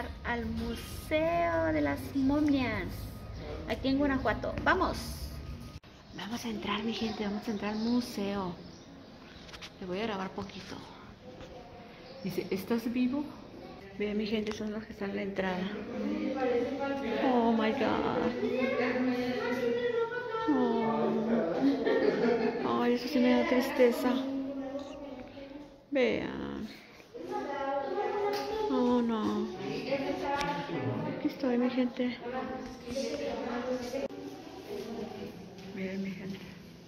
entrar al Museo de las Momias, aquí en Guanajuato. ¡Vamos! Vamos a entrar, mi gente, vamos a entrar al museo. Le voy a grabar poquito. Dice, ¿estás vivo? Vean, mi gente, son los que están en la entrada. Oh my God. Oh. Ay, eso sí me da tristeza. Vean. Oh no. Aquí estoy, mi gente. Miren, mi gente.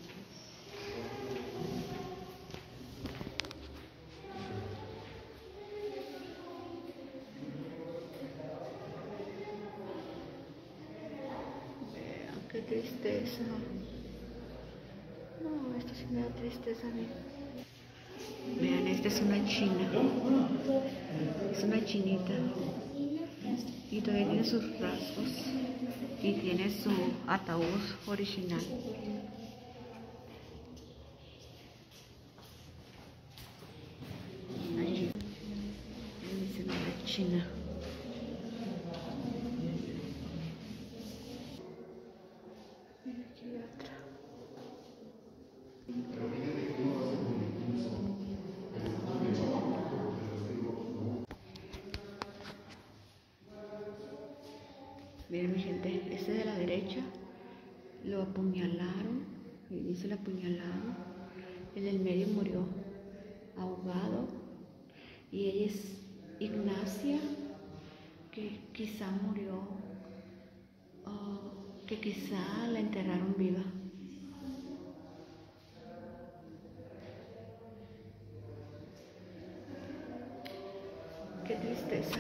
Vean, qué tristeza. No, esto sí me da tristeza a mí. Vean, esta es una china. Es una chinita. Y todavía tiene sus rasgos. Y tiene su ataúd original. Allí. Dice la china. Y aquí otra. Miren, mi gente, este de la derecha lo apuñalaron, y dice el apuñalado. El del medio murió ahogado, y ella es Ignacia, que quizá murió, que quizá la enterraron viva. Qué tristeza.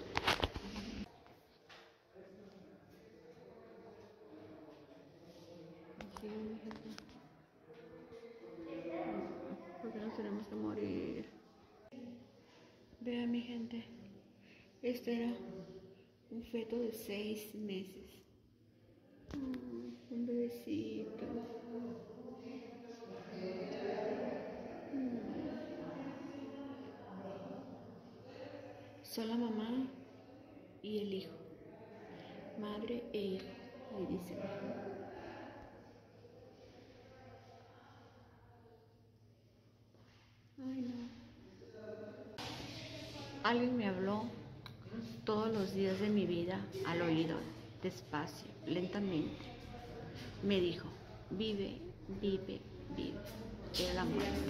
Sí, mi gente. ¿Por qué nos tenemos que morir? Vean, mi gente, este era un feto de 6 meses. Un bebecito. Son la mamá y el hijo. Madre e hijo, ahí dicen. Ay, no. Alguien me habló todos los días de mi vida al oído, despacio, lentamente. Me dijo, vive, vive, vive. Era la muerte.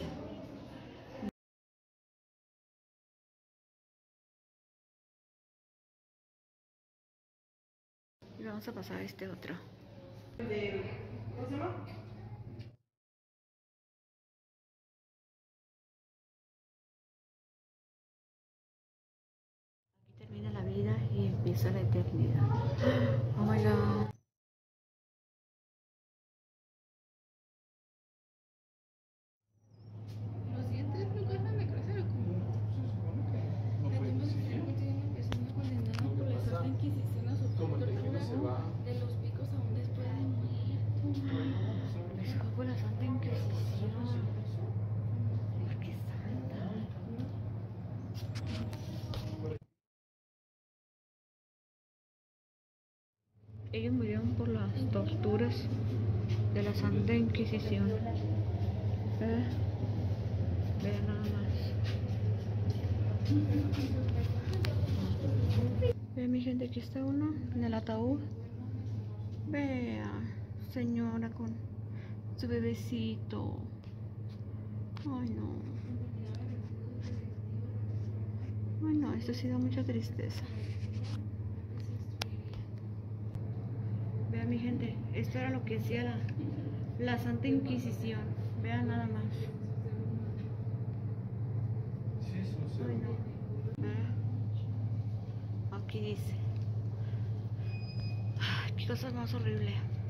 Y vamos a pasar a este otro. ¿Cómo se llama? Aquí termina la vida y empieza la eternidad. Oh my God. Los dientes no dejan de crecer, ¿o cómo? La tumba sufrió tiene una persona condenada por la Santa Inquisición a sufrir tortura de los picos aún después de muerto. Les jugó la Santa Inquisición. Qué santa. Ellos murieron por las torturas de la Santa Inquisición. Vean nada más. Vean, mi gente, aquí está uno en el ataúd. Vean, señora con su bebecito. Ay, no. Ay, no, esto sí da mucha tristeza. Vean, mi gente, esto era lo que hacía la Santa Inquisición. Vean nada más. Ay, no. Aquí dice. Ay, qué cosa más horrible.